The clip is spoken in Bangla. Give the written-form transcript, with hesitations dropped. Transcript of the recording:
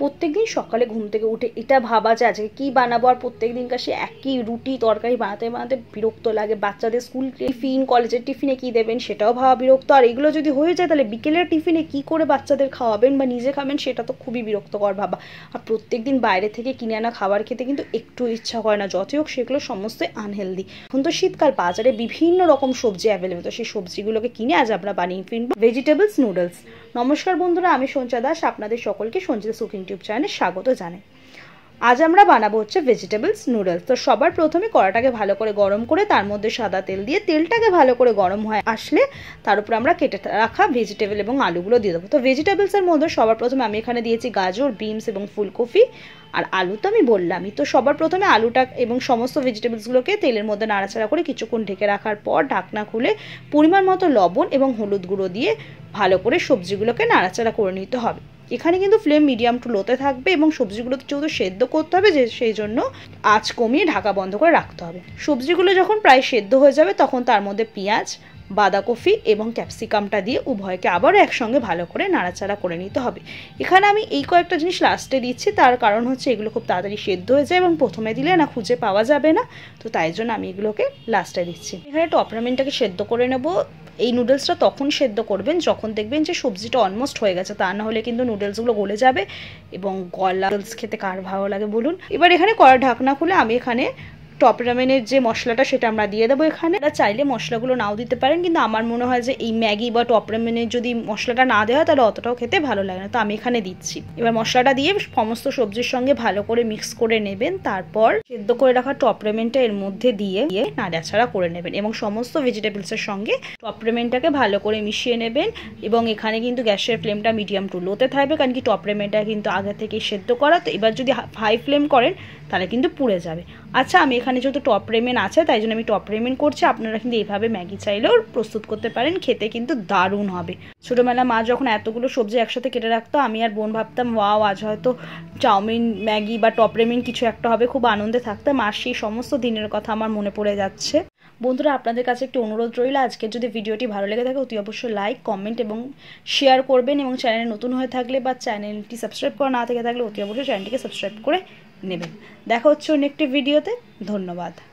প্রত্যেকদিন সকালে ঘুম থেকে উঠে এটা ভাবা যে আজকে কী বানাবো, আর প্রত্যেক দিনকার সে একই রুটি তরকারি বানাতে বানাতে বিরক্ত লাগে। বাচ্চাদের স্কুল টিফিন, কলেজের টিফিনে কী দেবেন সেটাও ভাবা বিরক্ত। আর এগুলো যদি হয়ে যায় তাহলে বিকেলের টিফিনে কী করে বাচ্চাদের খাওয়াবেন বা নিজে খাবেন সেটা তো খুবই বিরক্তকর ভাবা। আর প্রত্যেকদিন বাইরে থেকে কিনে আনা খাবার খেতে কিন্তু একটু ইচ্ছা করে না, যতই হোক সেগুলো সমস্তই আনহেলদি। এখন তো শীতকাল, বাজারে বিভিন্ন রকম সবজি অ্যাভেলেবেল, তো সেই সবজিগুলোকে কিনে আজ আমরা বানিয়ে ফিরবো ভেজিটেবলস নুডলস। নমস্কার বন্ধুরা, আমি সঞ্চিতা দাস আপনাদের সকলকে সঞ্চিতা কুকিং টিউব চ্যানেলে স্বাগত জানাই। আজ আমরা বানাবো হচ্ছে ভেজিটেবলস নুডলস। তো সবার প্রথমে কড়াটাকে ভালো করে গরম করে তার মধ্যে সাদা তেল দিয়ে তেলটাকে ভালো করে গরম হয়ে আসলে তার উপর আমরা কেটে রাখা ভেজিটেবল এবং আলুগুলো দিয়ে দেবো। তো ভেজিটেবলসের মধ্যে সবার প্রথমে আমি এখানে দিয়েছি গাজর, বিনস এবং ফুলকপি। আর আলু তো আমি বললামই। তো সবার প্রথমে আলুটা এবং সমস্ত ভেজিটেবলসগুলোকে তেলের মধ্যে নাড়াচাড়া করে কিছুক্ষণ ঢেকে রাখার পর ঢাকনা খুলে পরিমাণ মতো লবণ এবং হলুদ গুঁড়ো দিয়ে ভালো করে সবজিগুলোকে নাড়াচাড়া করে নিতে হবে। এখানে কিন্তু ফ্লেম মিডিয়াম টু লোতে থাকবে এবং সবজিগুলো যেহেতু সেদ্ধ করতে হবে, যে সেই জন্য আঁচ কমিয়ে ঢাকা বন্ধ করে রাখতে হবে। সবজিগুলো যখন প্রায় সেদ্ধ হয়ে যাবে তখন তার মধ্যে পেঁয়াজ, বাঁধাকপি এবং ক্যাপসিকামটা দিয়ে উভয়কে আবারও একসঙ্গে ভালো করে নাড়াচাড়া করে নিতে হবে। এখানে আমি এই কয়েকটা জিনিস লাস্টে দিচ্ছি, তার কারণ হচ্ছে এগুলো খুব তাড়াতাড়ি সেদ্ধ হয়ে যায় এবং প্রথমে দিলে না খুঁজে পাওয়া যাবে না, তো তাই জন্য আমি এগুলোকে লাস্টে দিচ্ছি। এখানে টপরামেন্টটাকে সেদ্ধ করে নেব। এই নুডলসটা তখন সেদ্ধ করবেন যখন দেখবেন যে সবজিটা অলমোস্ট হয়ে গেছে, তা না হলে কিন্তু নুডলসগুলো গলে যাবে এবং গলা নুডলস খেতে কার ভালো লাগে বলুন। এবার এখানে কড়া ঢাকনা খুলে আমি এখানে টপ রামেনের যে মশলাটা সেটা আমরা দিয়ে দেবো। এখানে চাইলে মশলাগুলো নাও দিতে পারেন, কিন্তু আমার মনে হয় যে এই ম্যাগি বা টপ রামেনের যদি মশলাটা না দেওয়া হয় তাহলে অতটাও খেতে ভালো লাগে না, তো আমি এখানে দিচ্ছি। এবার মশলাটা দিয়ে সমস্ত সবজির সঙ্গে ভালো করে মিক্স করে নেবেন, তারপর সেদ্ধ করে রাখা টপ রামেনটা এর মধ্যে দিয়ে নাড়াচাড়া করে নেবেন এবং সমস্ত ভেজিটেবলসের সঙ্গে টপ রামেনটাকে ভালো করে মিশিয়ে নেবেন। এবং এখানে কিন্তু গ্যাসের ফ্লেমটা মিডিয়াম টু লোতে থাকবে, কারণ কি টপ রামেনটা কিন্তু আগে থেকে সেদ্ধ করা, তো এবার যদি হাই ফ্লেম করেন তাহলে কিন্তু পুড়ে যাবে। আচ্ছা, আমি এখানে যেহেতু টপ রেমেন আছে তাই জন্য আমি টপ রেমেন করছি। আপনারা কিন্তু এইভাবে ম্যাগি চাইলেও প্রস্তুত করতে পারেন, খেতে কিন্তু দারুণ হবে। ছোটোবেলা মা যখন এতগুলো সবজি একসাথে কেটে রাখতো, আমি আর বোন ভাবতাম ওয়াও আজ হয়তো চাউমিন, ম্যাগি বা টপ রেমেন কিছু একটা হবে, খুব আনন্দে থাকতাম। আর সেই সমস্ত দিনের কথা আমার মনে পড়ে যাচ্ছে। বন্ধুরা, আপনাদের কাছে একটি অনুরোধ রইল, আজকে যদি ভিডিওটি ভালো লেগে থাকে অতি অবশ্যই লাইক, কমেন্ট এবং শেয়ার করবেন, এবং চ্যানেলে নতুন হয়ে থাকলে বা চ্যানেলটি সাবস্ক্রাইব করা না থেকে থাকলে অতি অবশ্যই চ্যানেলটিকে সাবস্ক্রাইব করে নেবেন। দেখা হচ্ছে অন্য একটি ভিডিওতে। ধন্যবাদ।